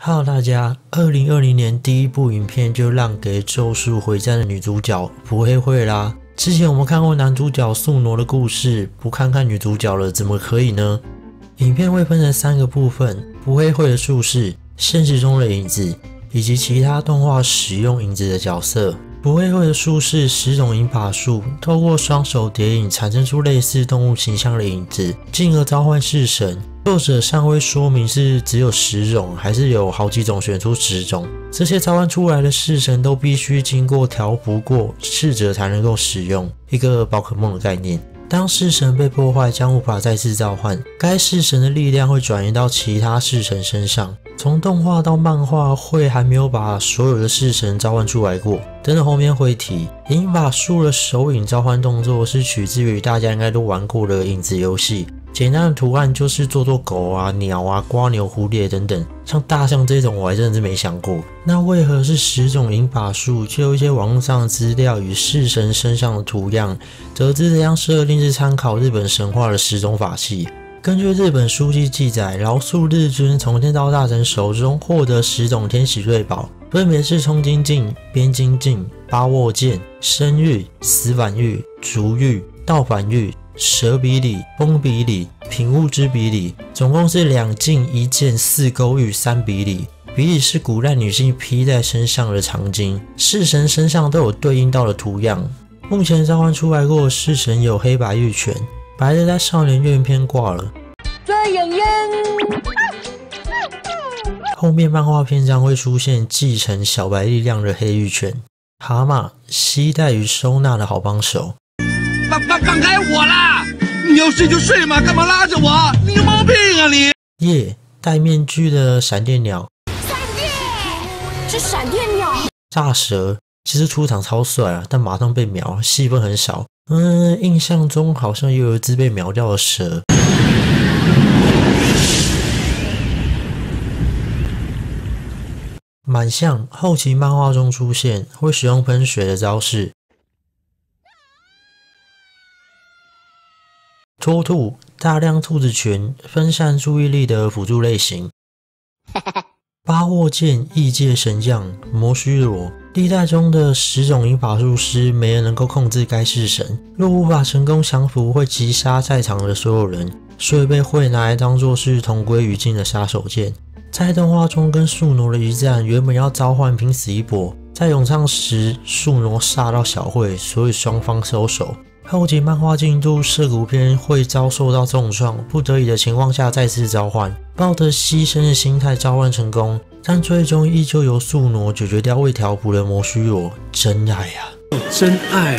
Hello， 大家，2020年第一部影片就让给《咒术回战》的女主角不黑会啦。之前我们看过男主角宿傩的故事，不看看女主角了，怎么可以呢？影片会分成3个部分：不黑会的术士、现实中的影子，以及其他动画使用影子的角色。不黑会的术士10种影法术，透过双手叠影产生出类似动物形象的影子，进而召唤式神。作者尚未说明是只有10种，还是有好几种选出10种。这些召唤出来的式神都必须经过调服过，逝者才能够使用，一个宝可梦的概念。当式神被破坏，将无法再次召唤，该式神的力量会转移到其他式神身上。从动画到漫画，会还没有把所有的式神召唤出来过。等等后面会提。影法术的手影召唤动作是取自于大家应该都玩过的影子游戏。简单的图案就是做狗啊、鸟啊、瓜牛、蝴蝶等等，像大象这种我还真的是没想过。那为何是10种影法术？就有一些网络上的资料与式神身上的图样，得知这样设定是参考日本神话的10种法器。根据日本书记记载，饶恕日尊从天道大神手中获得10种天使瑞宝，分别是冲金镜、边金镜、八握剑、生玉、死反玉、竹玉、倒反玉、蛇比里、风比里、品物之比里，总共是2镜1剑4勾玉3比里。比里是古代女性披在身上的长巾，式神身上都有对应到的图样。目前召唤出来过的式神有黑白玉泉，白的在少年院篇挂了。 最痒痒。 后面漫画篇章会出现继承小白力量的黑玉泉。蛤蟆，携带与收纳的好帮手。 放开我啦！你要睡就睡嘛，干嘛拉着我？你有毛病啊你！ 耶，戴面具的闪电鸟。 闪电，是闪电鸟。 炸蛇，其实出场超帅啊，但马上被秒，戏份很少。印象中好像又有一只被秒掉的蛇。满相，后期漫画中出现，会使用喷水的招式。脱兔，大量兔子群，分散注意力的辅助类型。八握剑，异界神将，魔须罗。历代中的10种影法术师，没人能够控制该式神，若无法成功降服，会击杀在场的所有人，所以被会拿来当作是同归于尽的杀手锏。在动画中跟宿傩的一战，原本要召唤拼死一搏，在咏唱时，宿傩杀到小慧，所以双方收手。后期漫画进度，涉谷篇会遭受到重创，不得已的情况下再次召唤，抱着牺牲的心态召唤成功，但最终依旧由宿傩解决掉未调补的魔须罗。真爱啊！ 真爱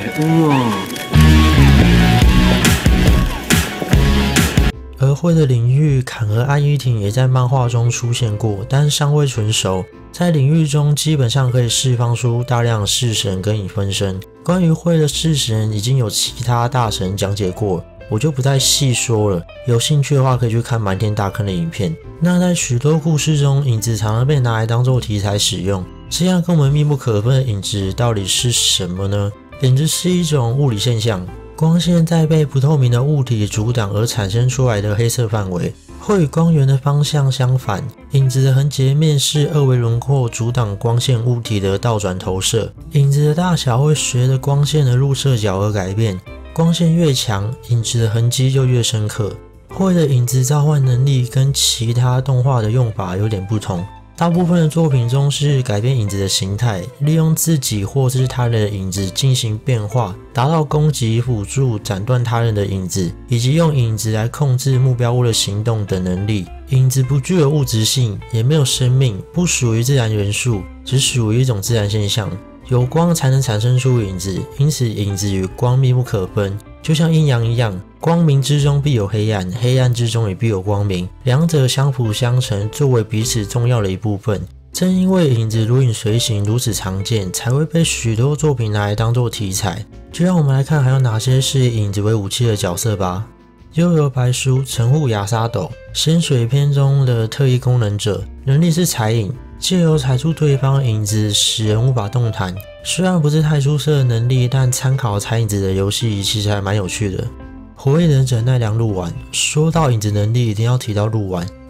而会的领域坎和安依婷也在漫画中出现过，但尚未纯熟。在领域中基本上可以释放出大量式神跟影分身。关于会的式神已经有其他大神讲解过，我就不再细说了。有兴趣的话可以去看瞒天大坑的影片。那在许多故事中，影子常常被拿来当做题材使用。这样跟我们密不可分的影子到底是什么呢？影子是一种物理现象，光线在被不透明的物体阻挡而产生出来的黑色范围，会与光源的方向相反。影子的横截面是2维轮廓阻挡光线物体的倒转投射，影子的大小会随着光线的入射角而改变，光线越强，影子的痕迹就越深刻。会的影子召唤能力跟其他动画的用法有点不同，大部分的作品中是改变影子的形态，利用自己或是他人的影子进行变化，达到攻击、辅助、斩断他人的影子，以及用影子来控制目标物的行动等能力。影子不具有物质性，也没有生命，不属于自然元素，只属于一种自然现象。有光才能产生出影子，因此影子与光密不可分，就像阴阳一样，光明之中必有黑暗，黑暗之中也必有光明，两者相辅相成，作为彼此重要的一部分。正因为影子如影随形如此常见，才会被许多作品拿来当作题材。就让我们来看还有哪些是以影子为武器的角色吧。幽游白书、神户亚沙斗，仙水篇中的特异功能者，能力是踩影，借由踩住对方影子，使人无法动弹。虽然不是太出色的能力，但参考踩影子的游戏其实还蛮有趣的。火影忍者奈良鹿丸，说到影子能力，一定要提到鹿丸。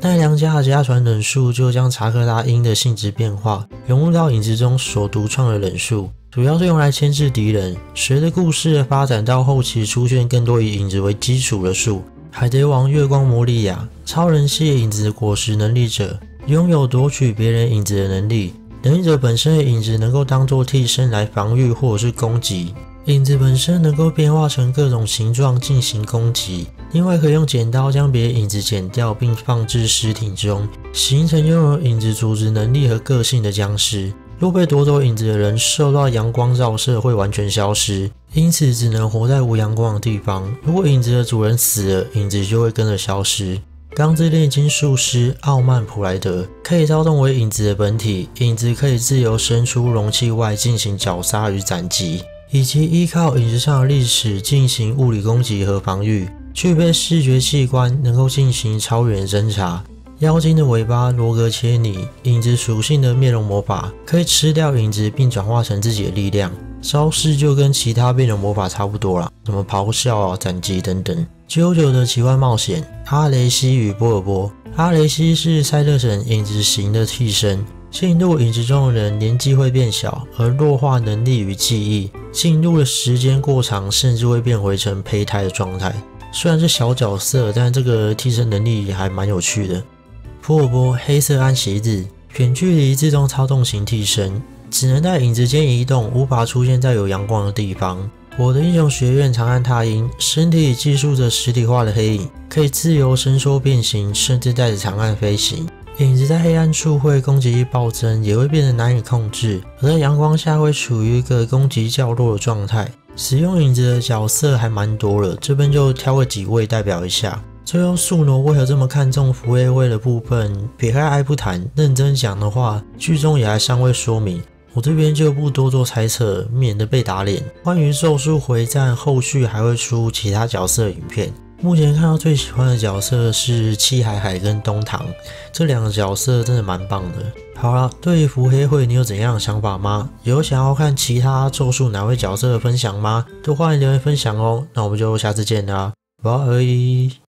奈良家的家传忍术就将查克拉因的性质变化融入到影子中所独创的忍术，主要是用来牵制敌人。随着故事的发展，到后期出现更多以影子为基础的术，海贼王月光魔利亚、超人系影子果实能力者，拥有夺取别人影子的能力。能力者本身的影子能够当作替身来防御或者是攻击，影子本身能够变化成各种形状进行攻击，另外可以用剪刀将别人影子剪掉并放置尸体中，形成拥有影子组织能力和个性的僵尸。若被夺走影子的人受到阳光照射会完全消失，因此只能活在无阳光的地方。如果影子的主人死了，影子就会跟着消失。钢之炼金术师奥曼普莱德可以召动为影子的本体，影子可以自由伸出容器外进行绞杀与斩击，以及依靠影子上的历史进行物理攻击和防御。具备视觉器官，能够进行超远侦查。妖精的尾巴罗格切尼，影子属性的灭龙魔法，可以吃掉影子并转化成自己的力量。招式就跟其他变种魔法差不多啦，什么咆哮啊、斩击等等。JoJo的奇幻冒险，阿雷西与波尔波。阿雷西是赛特神影子型的替身，进入影子中的人年纪会变小，而弱化能力与记忆，进入的时间过长，甚至会变回成胚胎的状态。虽然是小角色，但这个替身能力还蛮有趣的。波尔波黑色安息日，远距离自动操纵型替身，只能在影子间移动，无法出现在有阳光的地方。我的英雄学院长安踏音，身体里寄宿着实体化的黑影，可以自由伸缩变形，甚至带着长岸飞行。影子在黑暗处会攻击力暴增，也会变得难以控制，而在阳光下会处于一个攻击较弱的状态。使用影子的角色还蛮多了，这边就挑个几位代表一下。最后素挪为何这么看重福黑会的部分，撇开爱不谈，认真讲的话，剧中也还尚未说明，我这边就不多做猜测，免得被打脸。关于咒术回战，后续还会出其他角色的影片。目前看到最喜欢的角色是七海海跟东堂，这两个角色真的蛮棒的。好了，对于福黑会你有怎样的想法吗？有想要看其他咒术哪位角色的分享吗？都欢迎留言分享哦。那我们就下次见啦，拜。